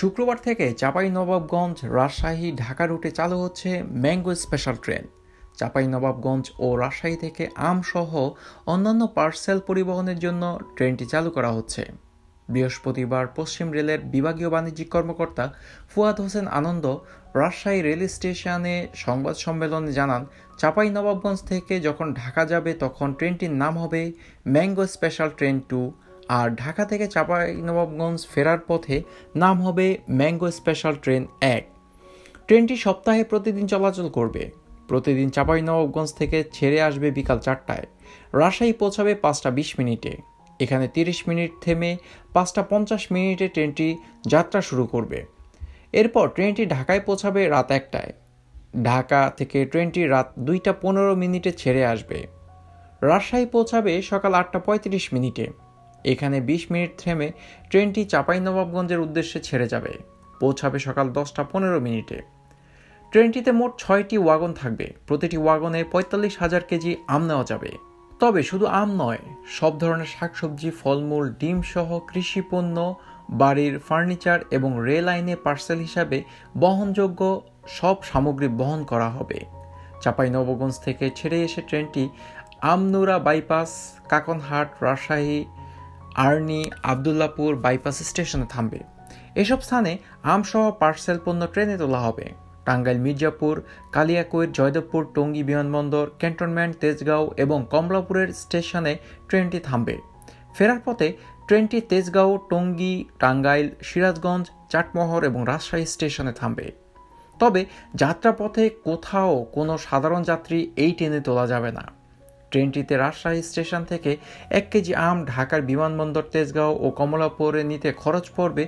শুক্রবার থেকে চাঁপাইনবাবগঞ্জ রাজশাহী ঢাকা রুটে চালু হচ্ছে ম্যাঙ্গো স্পেশাল ট্রেন। চাঁপাইনবাবগঞ্জ ও রাজশাহী থেকে আমসহ অন্যান্য পার্সেল পরিবহনের জন্য ট্রেনটি চালু করা হচ্ছে। বৃহস্পতিবার পশ্চিম রেলের বিভাগীয় বাণিজ্যিক কর্মকর্তা ফুয়াদ হোসেন আনন্দ রাজশাহী রেল স্টেশনে সংবাদ সম্মেলনে জানান, চাঁপাইনবাবগঞ্জ থেকে যখন ঢাকা যাবে তখন ট্রেনটির নাম হবে ম্যাঙ্গো স্পেশাল ট্রেন 2, আর ঢাকা থেকে চাঁপাইনবাবগঞ্জ ফেরার পথে নাম হবে ম্যাঙ্গো স্পেশাল ট্রেন 1। ট্রেনটি সপ্তাহে প্রতিদিন চলাচল করবে। প্রতিদিন চাঁপাইনবাবগঞ্জ থেকে ছেড়ে আসবে বিকাল 4টায়, রাজশাহী পৌঁছাবে 5টা 20 মিনিটে। এখানে 30 মিনিট থেমে 5টা 50 মিনিটে ট্রেনটি যাত্রা শুরু করবে। এরপর ট্রেনটি ঢাকায় পৌঁছাবে রাত 1টায়। ঢাকা থেকে ট্রেনটি রাত 2টা 15 মিনিটে ছেড়ে আসবে। রাজশাহী পৌঁছাবে সকাল 8টা 35 মিনিটে। এখানে 20 মিনিট থেমে ট্রেনটি চাঁপাইনবাবগঞ্জের উদ্দেশ্যে ছেড়ে যাবে, পৌঁছাবে সকাল 10টা 15 মিনিটে। ট্রেনটিতে মোট 6টি ওয়াগন থাকবে। প্রতিটি ওয়াগনে 45,000 কেজি আম নেওয়া যাবে। তবে শুধু আম নয়, সব ধরনের শাকসবজি, ফলমূল, ডিম সহ কৃষি পণ্য, বাড়ির ফার্নিচার এবং রেল লাইনে পার্সেল হিসাবে বহনযোগ্য সব সামগ্রী বহন করা হবে। চাঁপাইনবাবগঞ্জ থেকে ছেড়ে এসে ট্রেনটি আমনুরা বাইপাস, কাকনহাট, রাজশাহী, আর্নি, আবদুল্লাপুর বাইপাস স্টেশনে থামবে। এসব স্থানে আমসহ পার্সেল পণ্য ট্রেনে তোলা হবে। টাঙ্গাইল, মির্জাপুর, কালিয়াকৈর, জয়দেবপুর, টঙ্গী বিমানবন্দর, ক্যান্টনমেন্ট, তেজগাঁও এবং কমলাপুরের স্টেশনে ট্রেনটি থামবে। ফেরার পথে ট্রেনটি তেজগাঁও, টঙ্গী, টাঙ্গাইল, সিরাজগঞ্জ, চাটমোহর এবং রাজশাহী স্টেশনে থামবে। তবে যাত্রাপথে কোথাও কোনো সাধারণ যাত্রী এই ট্রেনে তোলা যাবে না। ট্রেনটিতে রাজশাহী স্টেশন থেকে 1 কেজি আম ঢাকার বিমানবন্দর, তেজগাঁও ও কমলাপুরে নিতে খরচ পড়বে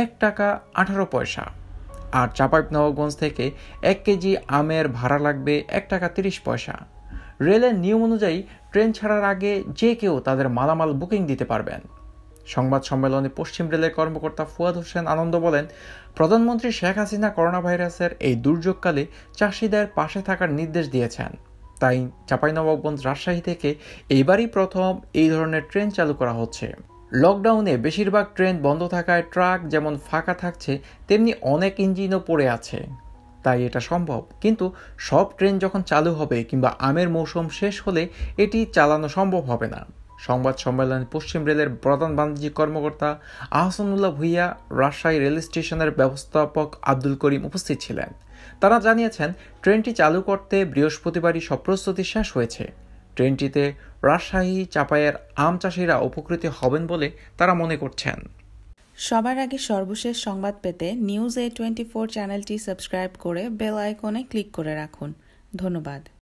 ৳1.18, আর চাঁপাইনবাবগঞ্জ থেকে 1 কেজি আমের ভাড়া লাগবে ৳1.30। রেলের নিয়ম অনুযায়ী ট্রেন ছাড়ার আগে যে কেউ তাদের মালামাল বুকিং দিতে পারবেন। সংবাদ সম্মেলনে পশ্চিম রেলের কর্মকর্তা ফুয়াদ হোসেন আনন্দ বলেন, প্রধানমন্ত্রী শেখ হাসিনা করোনা ভাইরাসের এই দুর্যোগকালে চাষিদের পাশে থাকার নির্দেশ দিয়েছেন। তাই চাঁপাইনবাবগঞ্জ রাজশাহী থেকে এইবারই প্রথম এই ধরনের ট্রেন চালু করা হচ্ছে। লকডাউনে বেশিরভাগ ট্রেন বন্ধ থাকায় ট্রাক যেমন ফাঁকা থাকছে, তেমনি অনেক ইঞ্জিনও পড়ে আছে। তাই এটা সম্ভব, কিন্তু সব ট্রেন যখন চালু হবে কিংবা আমের মৌসুম শেষ হলে এটি চালানো সম্ভব হবে না। সংবাদ সম্মেলনে পশ্চিম রেলের প্রধান বাণিজ্যিক কর্মকর্তা আহসানুল্লাহ ভূঁইয়া, রাজশাহী রেল স্টেশনের ব্যবস্থাপক আব্দুল করিম উপস্থিত ছিলেন। তারা জানিয়েছেন, ট্রেনটি চালু করতে বৃহস্পতিবারই সব প্রস্তুতি শেষ হয়েছে। ট্রেনটিতে রাজশাহী, চাঁপাইয়ের আম চাষিরা উপকৃত হবেন বলে তারা মনে করছেন। সবার আগে সর্বশেষ সংবাদ পেতে নিউজ A24 চ্যানেলটি সাবস্ক্রাইব করে বেল আইকনে ক্লিক করে রাখুন। ধন্যবাদ।